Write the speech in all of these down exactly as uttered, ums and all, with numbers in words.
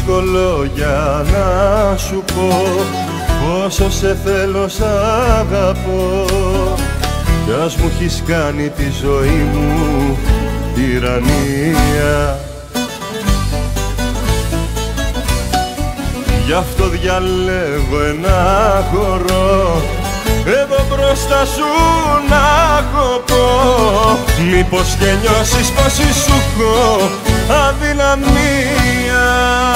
δύσκολο για να σου πω πόσο σε θέλω, σ' αγαπώ. Κι ας μου έχεις κάνει τη ζωή μου τυραννία, γι' αυτό διαλέγω ένα χορό εδώ μπροστά σου να κοπώ. Μήπως και νιώσεις πως σου έχω αδυναμία.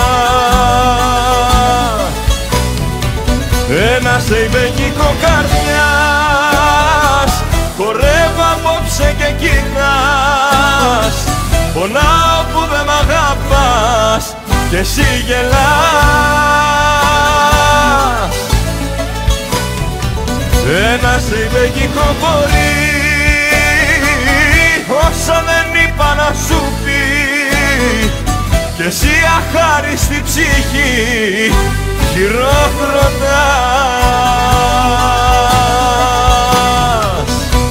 Ένα σεϊμπέκικο καρδιάς χορεύω απόψε και κοιτάς. Πονάω που δεν μ' αγαπάς και εσύ γελάς. Ένα σεϊμπέκικο μπορεί όσα δεν είπα να σου πει, κι εσύ αχάριστη ψυχή χειροκροτάς.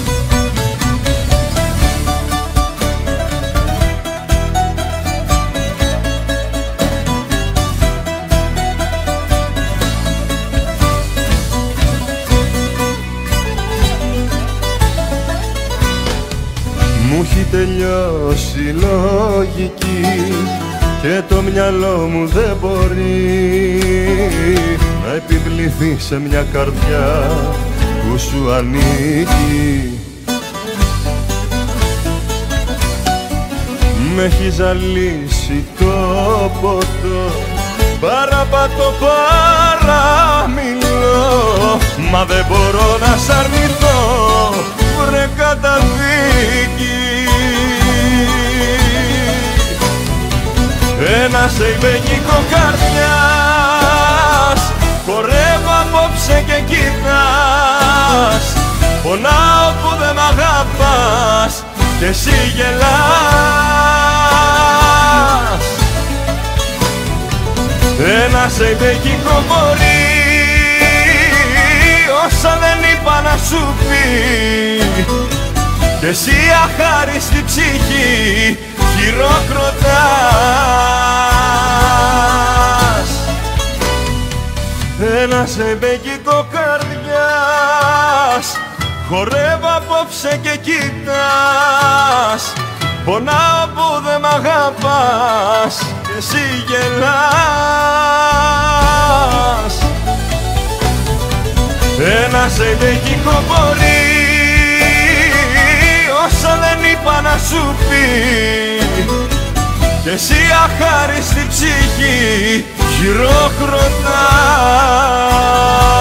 Μου έχει τελειώσει η λογική και το μυαλό μου δεν μπορεί να επιβληθεί σε μια καρδιά που σου ανήκει. Με έχει ζαλίσει το ποτό, παραπατώ παραμιλώ, μα δεν μπορώ να σ' αρνηθώ, βρε καταδίκη. Ένα σεϊμπέκικο καρδιάς χορεύω απόψε και κοιτάς. Πονάω που δεν μ' αγαπάς και εσύ γελάς. Ένα σεϊμπέκικο μπορεί όσα δεν είπα να σου πει, κι εσύ αχάριστη ψυχή χειροκροτάς. Ένα σεϊμπέκικο καρδιάς χορεύω απόψε και κοιτάς. Πονάω που δεν μ' αγαπάς και εσύ γελάς. Ένα σεϊμπέκικο μπορεί όσα δεν είπα να σου πει, κι εσύ αχάριστη ψυχή χειροκροτάς.